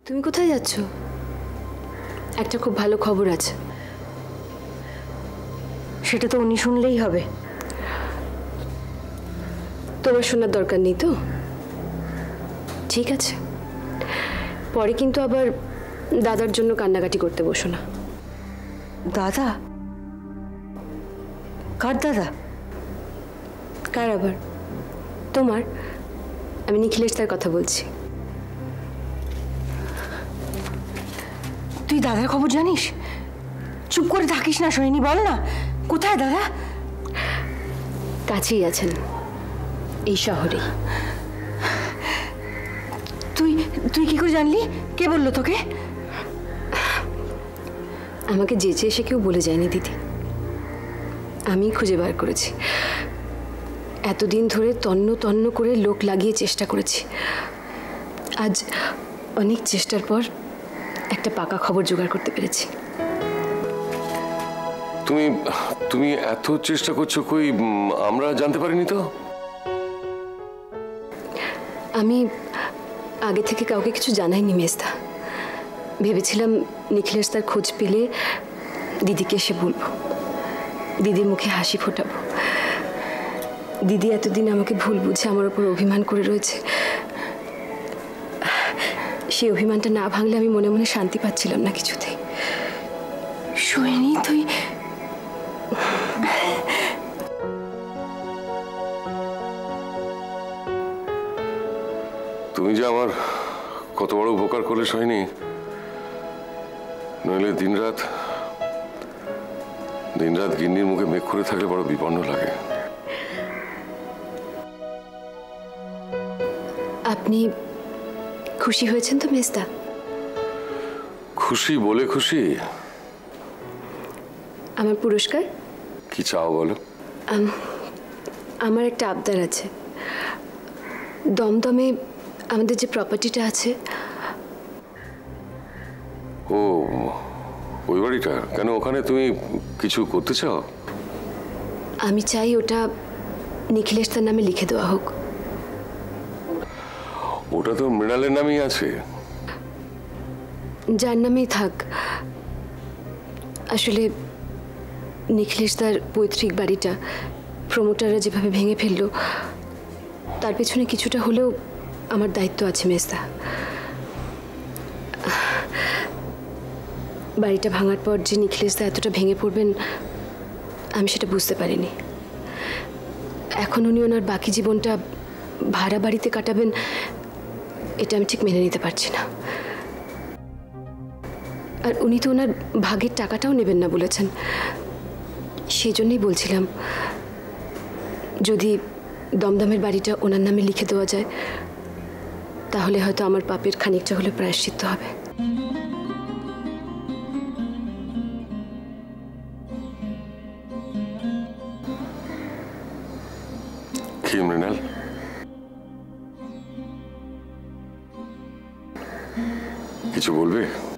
তুমি কোথায় যাচ্ছ? একটা খুব ভালো খবর আছে। সেটা তো উনি শুনলেই হবে। তোমার শোনার দরকার নেই তো? ঠিক আছে, পরে কিন্তু আবার দাদার জন্য কান্নাকাটি করতে বসো না। দাদা? কার দাদা? কার আবার? তোমার। আমি নিখিলেশ তার কথা বলছি। তুই দাদার খবর জানিস? চুপ করে থাকিস না সোহিনী, বল না কোথায় দাদা? কাছেই আছেন, এই শহরেই। তুই তুই কি করে জানলি? কে বললো তোকে? আমাকে যেচে এসে কেউ বলে যায়নি দিদি, আমি খুঁজে বার করেছি। এতদিন ধরে তন্ন তন্ন করে লোক লাগিয়ে চেষ্টা করেছি। আজ অনেক চেষ্টার পর একটা পাকা খবর জোগাড় করতে পেরেছি। তুমি তুমি এত চেষ্টা করছো, কই আমরা জানতে পারিনি তো? আমি আগে থেকে কাউকে কিছু জানাইনি মেজদা। ভেবেছিলাম নিখিলেশ তার খোঁজ পেলে দিদিকে এসে বলবো, দিদির মুখে হাসি ফোটাবো। দিদি এতদিন আমাকে ভুল বুঝে আমার উপর অভিমান করে রয়েছে। সেই অভিমানটা না ভাঙলে আমি মনে মনে শান্তি পাচ্ছিলাম না কিছুতেই। সোহিনী তুই তুমি যে আমার কত বড় উপকার করলে সোহিনী। নইলে দিনরাত গিন্নির মুখে মেঘ করে থাকলে বড় বিপন্ন লাগে। আপনি খুশি হয়েছেন তো মেজদা? খুশি বলে খুশি? আমার পুরস্কার কি চাও বলো? আমার একটা আবদার আছে। দমদমে আমাদের যে প্রপার্টিটা আছে। ও, ওই বাড়িটা? কেন, ওখানে তুমি কিছু করতে চাও? আমি চাই ওটা নিখিলেশ তার নামে লিখে দেওয়া হোক। ওটা তো মৃণালের নামেই আছে। যার নামেই থাক। আসলে নিখিলেশ তার পৈতৃক বাড়িটা প্রমোটাররা যেভাবে ভেঙে ফেললো, তার পেছনে কিছুটা হলেও আমার দায়িত্ব আছে মেজদা। বাড়িটা ভাঙার পর যে নিখিলেশ দা এতটা ভেঙে পড়বেন আমি সেটা বুঝতে পারিনি। এখন উনি ওনার বাকি জীবনটা ভাড়া বাড়িতে কাটাবেন, এটা আমি ঠিক মেনে নিতে পারছি না। আর উনি তো ওনার ভাগের টাকাটাও নেবেন না বলেছেন। সেই জন্যই বলছিলাম, যদি দমদমের বাড়িটা ওনার নামে লিখে দেওয়া যায় তাহলে হয়তো আমার পাপের খানিকটা হলে প্রায়শ্চিত্ত হবে। কি মৃণাল, কিছু বলবে?